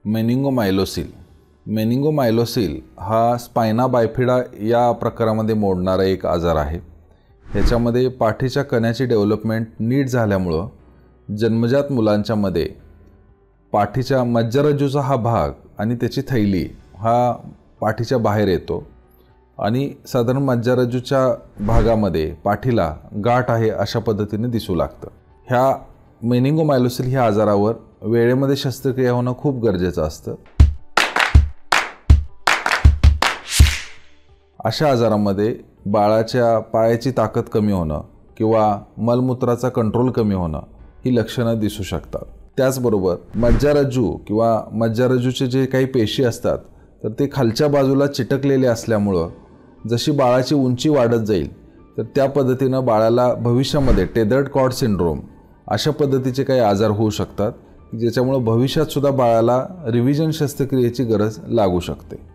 मेनिंगोमायलोसिल मेनिंगोमायलोसिल हा spina bifida या प्रकारामध्ये मोडणारा एक आजार आहे। ह्याच्यामध्ये पाठीच्या कण्याची डेव्हलपमेंट नीट झाल्यामुळं जन्मजात मुलांच्या मध्ये पाठीच्या मज्जारज्जूचा हा भाग आणि त्याची थैली हा पाठीच्या बाहेर येतो आणि साधारण मज्जारज्जूच्या भागामध्ये पाठीला गाठ आहे अशा पद्धतीने दिसू लागतं। ह्या मेनिंगोमायलोसिल ह्या आजारावर वेळेमध्ये शस्त्रक्रिया होणं खूप गरजेचं असतं। अशा आजारामध्ये बाळाच्या पायाची ताकद कमी होणं किंवा मलमूत्राचा कंट्रोल कमी होणं ही लक्षणं दिसू शकतात। त्याचबरोबर मज्जारज्जू किंवा मज्जारज्जूचे जे काही पेशी असतात तर ते खालच्या बाजूला चिटकलेले असल्यामुळं जशी बाळाची उंची वाढत जाईल तर त्या पद्धतीनं बाळाला भविष्यामध्ये टेदर्ड कॉर्ड सिंड्रोम अशा पद्धतीचे काही आजार होऊ शकतात, ज्याच्यामुळे भविष्यात सुद्धा बाळाला रिव्हिजन शस्त्रक्रियेची गरज लागू शकते।